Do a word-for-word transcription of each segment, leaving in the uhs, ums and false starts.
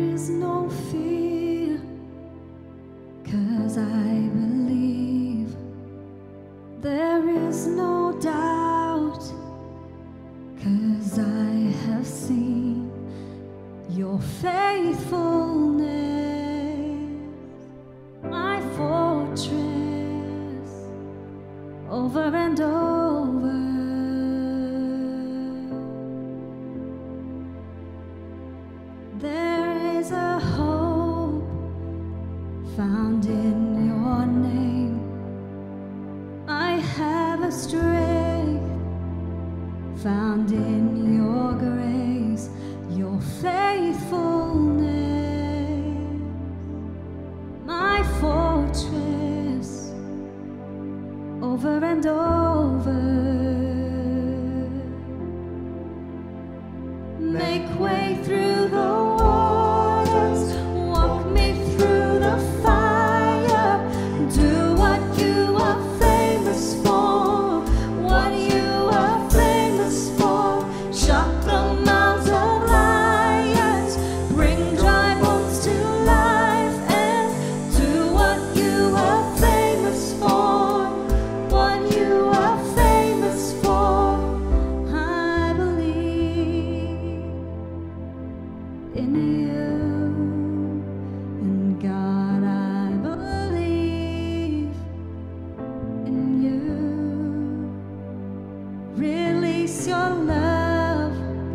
is no fear, 'cause I believe. There is no doubt, 'cause I have seen your faithfulness, my fortress, over and over. There is a hope found in your name. I have a strength found in your grace, your faithfulness, my fortress, over and over. Make way through the waters, walk me through the fire. Do what you are famous for, what you are famous for. Shut the mouths of lions, bring dry bones to life, and do what you are famous for, what you are famous for. I believe in you, in God I believe in you. Release your love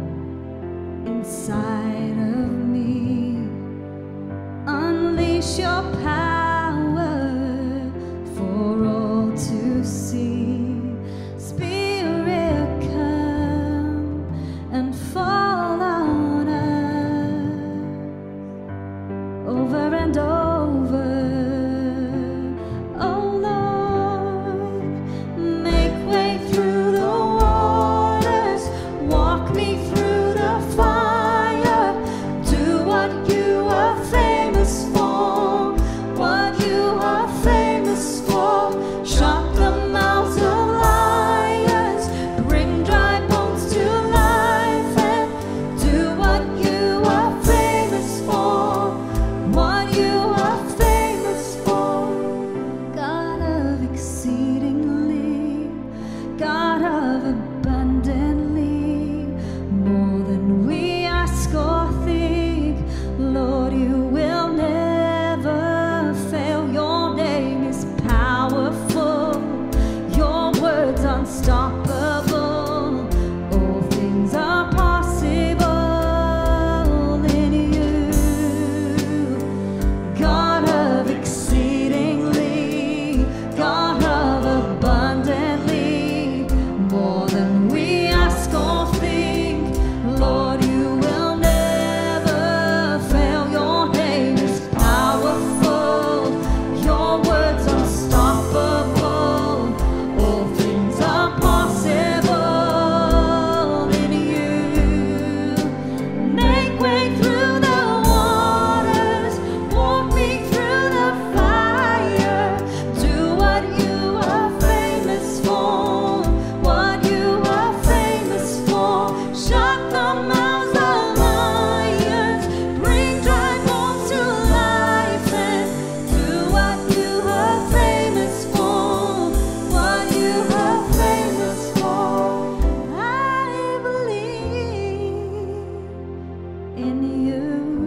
inside of me, unleash your power for all to see. Spirit, come and fall on us, over and over. Oh Lord, make way through the waters, walk me through the fire. Do what you are famous for, what you are famous for. Shut the mouths of lions, bring dry bones to life, and do what you are famous for, what you are famous for. God of exceedingly, God of abundantly, more than we ask or think. Lord, you will never fail. Your name is powerful, your words unstoppable. All things are possible in you. God of exceedingly, God of abundantly, more than we ask or think. Lord, you will never fail. Your name is powerful, your words unstoppable. All things are possible in you. Make way through the waters, walk me through the fire. Do what you are famous for, what you are famous for. Shut the mouths of lions, bring dry bones to life, and do what you are famous for, what you are famous for. I believe in you.